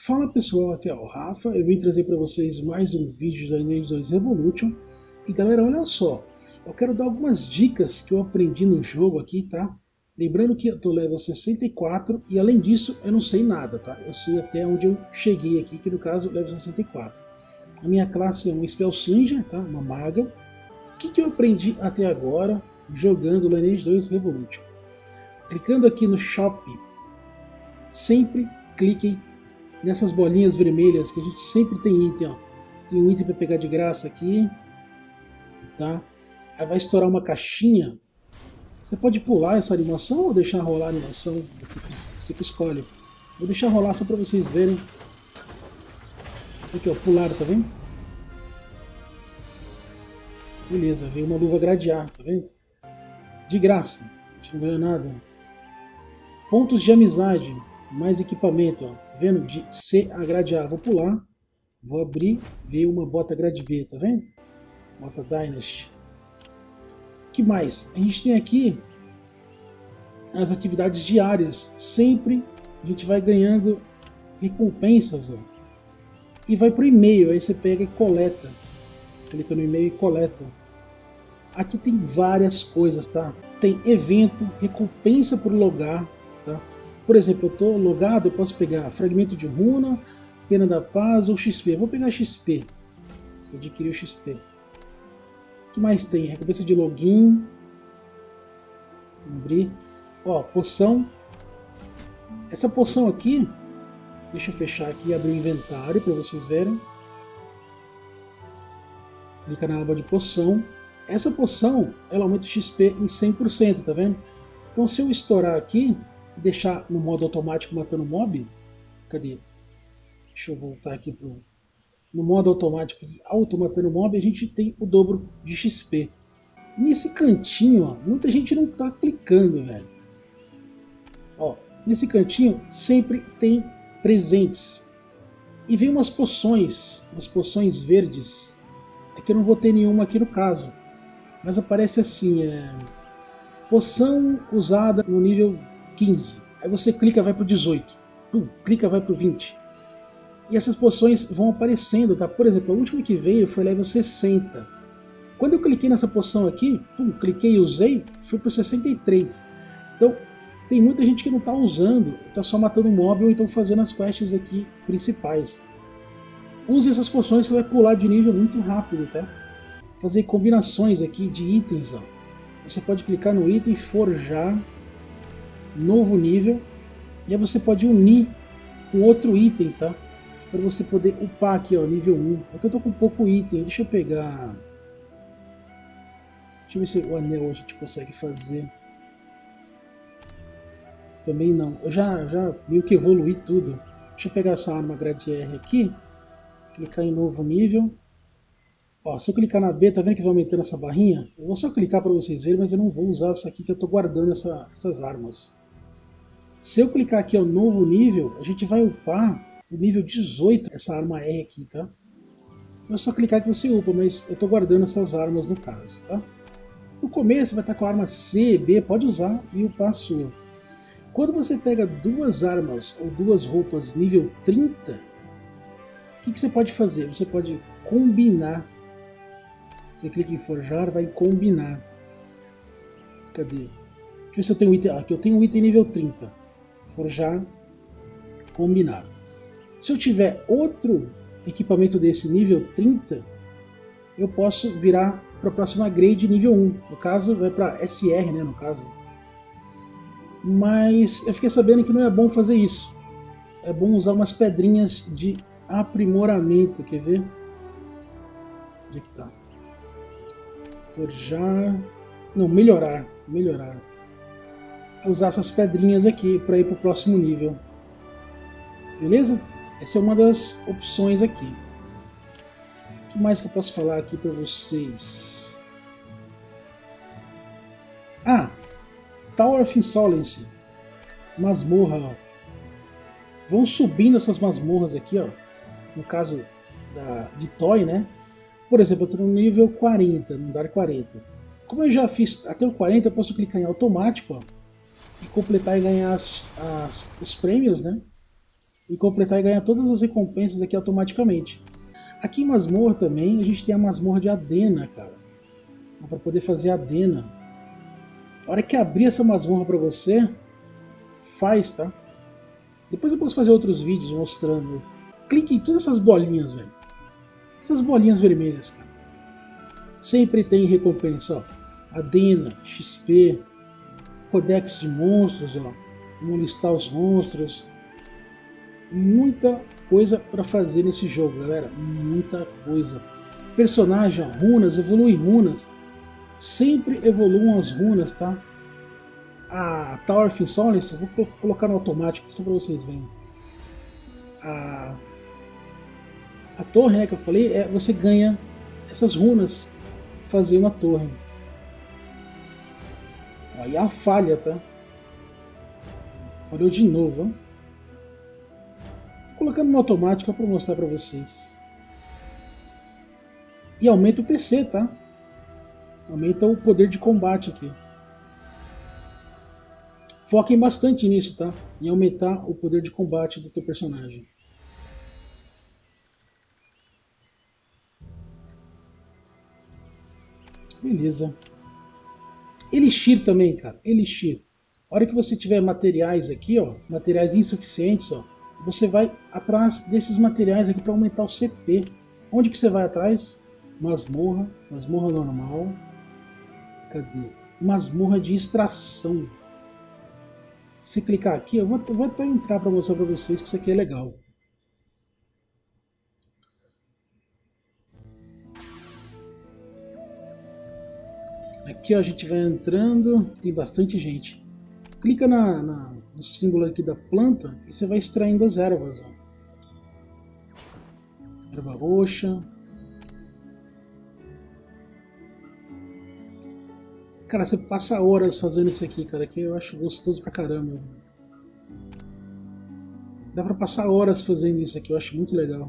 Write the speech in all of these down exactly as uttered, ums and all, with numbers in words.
Fala pessoal, aqui é o Rafa, eu vim trazer para vocês mais um vídeo da Lineage dois Revolution. E galera, olha só, eu quero dar algumas dicas que eu aprendi no jogo aqui, tá? Lembrando que eu tô level sessenta e quatro e além disso eu não sei nada, tá? Eu sei até onde eu cheguei aqui, que no caso level sessenta e quatro. A minha classe é um Spellslinger, tá? Uma maga. O que, que eu aprendi até agora jogando Lineage dois Revolution? Clicando aqui no Shop, sempre cliquem nessas bolinhas vermelhas que a gente sempre tem item, ó. Tem um item para pegar de graça aqui, tá? Aí vai estourar uma caixinha. Você pode pular essa animação ou deixar rolar a animação, você que, você que escolhe. Vou deixar rolar só para vocês verem. Aqui ó, pularam, tá vendo? Beleza, veio uma luva gradear, tá vendo? De graça, a gente não ganhou nada. Pontos de amizade, mais equipamento, ó. Tá vendo? De C a grade A. Vou pular, vou abrir, veio uma bota grade B, tá vendo? Bota Dynasty. O que mais? A gente tem aqui as atividades diárias. Sempre a gente vai ganhando recompensas, ó. E vai pro e-mail, aí você pega e coleta. Clica no e-mail e coleta. Aqui tem várias coisas, tá? Tem evento, recompensa por logar, tá? Por exemplo, eu estou logado, eu posso pegar fragmento de runa, pena da paz ou X P. Eu vou pegar X P. Você adquiriu X P. O que mais tem? Recompensa de login. Vamos abrir. Ó, poção. Essa poção aqui, deixa eu fechar aqui e abrir o inventário para vocês verem. Clica na aba de poção. Essa poção, ela aumenta o X P em cem por cento, tá vendo? Então se eu estourar aqui e deixar no modo automático matando mob, cadê? Deixa eu voltar aqui pro no modo automático, auto matando mob, a gente tem o dobro de X P. Nesse cantinho, ó, muita gente não tá clicando, velho. Ó, nesse cantinho sempre tem presentes. E vem umas poções, umas poções verdes. É que eu não vou ter nenhuma aqui no caso. Mas aparece assim, é... poção usada no nível quinze. Aí você clica, vai pro dezoito. Pum, clica, vai pro vinte. E essas poções vão aparecendo, tá? Por exemplo, a última que veio foi level sessenta. Quando eu cliquei nessa poção aqui, pum, cliquei e usei, fui pro sessenta e três. Então, tem muita gente que não tá usando, tá só matando mob ou então fazendo as quests aqui principais. Use essas poções, você vai pular de nível muito rápido, tá? Fazer combinações aqui de itens, ó. Você pode clicar no item, forjar, novo nível, e aí você pode unir com outro item, tá? Para você poder upar aqui, ó, nível um. Aqui eu tô com pouco item, deixa eu pegar... Deixa eu ver se o anel a gente consegue fazer. Também não, eu já, já meio que evoluí tudo. Deixa eu pegar essa arma grade R aqui, clicar em novo nível. Ó, se eu clicar na B, tá vendo que vai aumentando essa barrinha? Eu vou só clicar para vocês verem, mas eu não vou usar essa aqui que eu tô guardando essa, essas armas. Se eu clicar aqui, ó, novo nível, a gente vai upar o nível dezoito, essa arma R aqui, tá? Então é só clicar que você upa, mas eu tô guardando essas armas no caso, tá? No começo vai estar com a arma C, B, pode usar e upar a sua. Quando você pega duas armas ou duas roupas nível trinta, o que, que você pode fazer? Você pode combinar. Você clica em forjar, vai combinar. Cadê? Deixa eu ver se eu tenho um item. Aqui eu tenho um item nível trinta. Forjar, combinar. Se eu tiver outro equipamento desse nível trinta, eu posso virar para a próxima grade nível um. No caso, vai para S R, né? No caso. Mas eu fiquei sabendo que não é bom fazer isso. É bom usar umas pedrinhas de aprimoramento. Quer ver? Onde é que tá? Forjar... Não, melhorar. Melhorar. Usar essas pedrinhas aqui para ir para o próximo nível. Beleza? Essa é uma das opções aqui. O que mais que eu posso falar aqui para vocês? Ah! Tower of Insolence. Masmorra, ó. Vão subindo essas masmorras aqui, ó. No caso da, de Toy, né? Por exemplo, eu estou no nível quarenta, no andar quarenta. Como eu já fiz até o quarenta, eu posso clicar em automático, ó, e completar e ganhar as, as, os prêmios, né? e completar e ganhar todas as recompensas aqui automaticamente. Aqui em Masmorra também a gente tem a Masmorra de Adena, cara. Para poder fazer Adena. A hora que abrir essa masmorra para você, faz, tá? Depois eu posso fazer outros vídeos mostrando. Clique em todas essas bolinhas, velho. Essas bolinhas vermelhas, cara. Sempre tem recompensa, ó. Adena, X P, Codex de monstros, ó. Vamos listar os monstros. Muita coisa para fazer nesse jogo, galera. Muita coisa. Personagem, ó, runas, evolui runas. Sempre evoluam as runas, tá? A Tower of Insolence, eu vou colocar no automático só para vocês verem. A, a torre, né, que eu falei, é, você ganha essas runas fazendo a torre. Aí a falha, tá? Falhou de novo, ó. Tô colocando no automático para mostrar para vocês. E aumenta o P C, tá? Aumenta o poder de combate aqui. Foquem bastante nisso, tá? Em aumentar o poder de combate do teu personagem. Beleza. Elixir também, cara. Elixir. A hora que você tiver materiais aqui, ó, materiais insuficientes, ó, você vai atrás desses materiais aqui para aumentar o C P. Onde que você vai atrás? Masmorra, masmorra normal. Cadê? Masmorra de extração. Se clicar aqui, eu vou, eu vou até entrar para mostrar para vocês que isso aqui é legal. Aqui ó, a gente vai entrando, tem bastante gente. Clica na, na, no símbolo aqui da planta e você vai extraindo as ervas. Ó. Erva roxa. Cara, você passa horas fazendo isso aqui, cara, que eu acho gostoso pra caramba. Dá pra passar horas fazendo isso aqui, eu acho muito legal.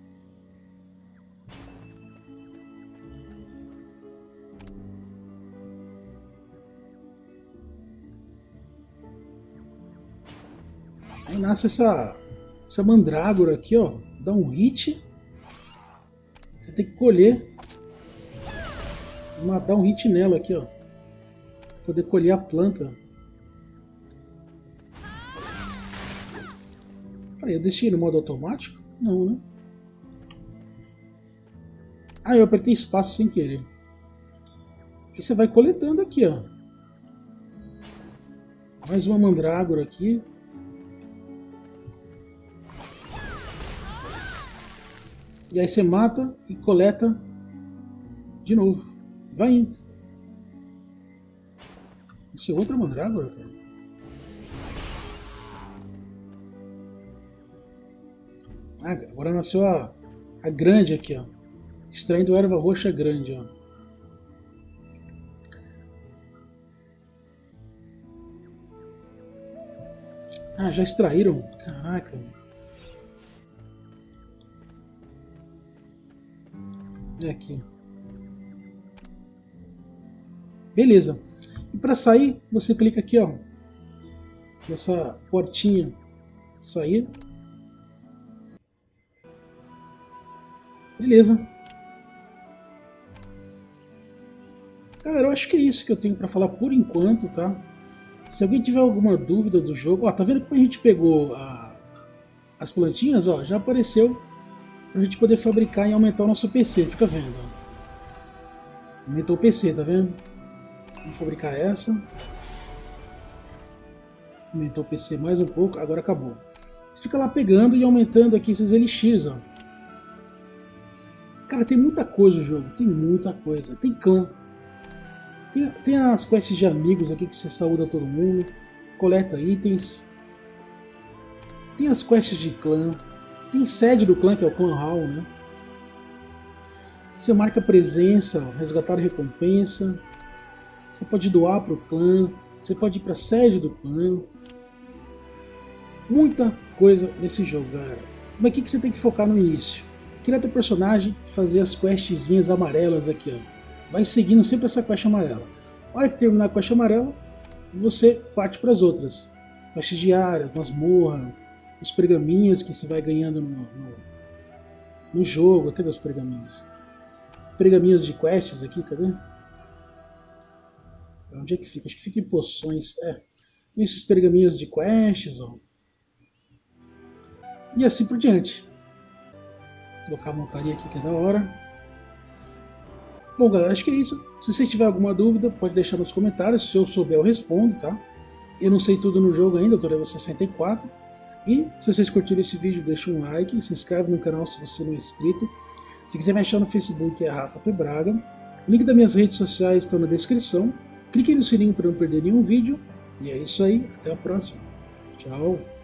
Aí nasce essa, essa mandrágora aqui, ó, dá um hit. Você tem que colher. Dá um hit nela aqui, ó. Poder colher a planta. Peraí, eu deixei no modo automático? Não, né? Ah, eu apertei espaço sem querer. E você vai coletando aqui, ó. Mais uma mandrágora aqui. E aí você mata e coleta de novo. Vai indo. Isso é outra mandrágora, cara. Ah, agora nasceu a, a grande aqui, ó. Extraindo erva roxa grande, ó. Ah, já extraíram? Caraca. É aqui. Beleza. E para sair, você clica aqui, ó, nessa portinha, sair. Beleza. Galera, eu acho que é isso que eu tenho para falar por enquanto, tá? Se alguém tiver alguma dúvida do jogo, ó, tá vendo como a gente pegou a, as plantinhas, ó, já apareceu pra gente poder fabricar e aumentar o nosso P C, fica vendo, ó. Aumentou o P C, tá vendo? Vamos fabricar essa. Aumentou o P C mais um pouco, agora acabou. Você fica lá pegando e aumentando aqui esses elixirs, ó. Cara, tem muita coisa o jogo, tem muita coisa. Tem clã. Tem, tem as quests de amigos aqui que você saúda todo mundo. Coleta itens. Tem as quests de clã. Tem sede do clã, que é o Clã Hall, né? Você marca presença, resgatar recompensa. Você pode doar para o clã. Você pode ir para a sede do clã. Muita coisa nesse jogo, galera. Mas o que, que você tem que focar no início? Criar teu personagem e fazer as questzinhas amarelas aqui, ó. Vai seguindo sempre essa quest amarela. A hora que terminar a quest amarela, você parte para as outras. Quest diária, masmorra, os pergaminhos que você vai ganhando no, no, no jogo. Cadê os pergaminhos? Pergaminhos de quests aqui, cadê? Onde é que fica? Acho que fica em poções. É, esses pergaminhos de quests, ó. E assim por diante. Vou colocar a montaria aqui que é da hora. Bom, galera, acho que é isso. Se você tiver alguma dúvida, pode deixar nos comentários. Se eu souber, eu respondo, tá? Eu não sei tudo no jogo ainda, eu tô level sessenta e quatro. E se vocês curtiram esse vídeo, deixa um like, se inscreve no canal se você não é inscrito. Se quiser me achar no Facebook, é Rafa P. Braga. O link das minhas redes sociais estão na descrição. Clique no sininho para não perder nenhum vídeo. E é isso aí, até a próxima. Tchau!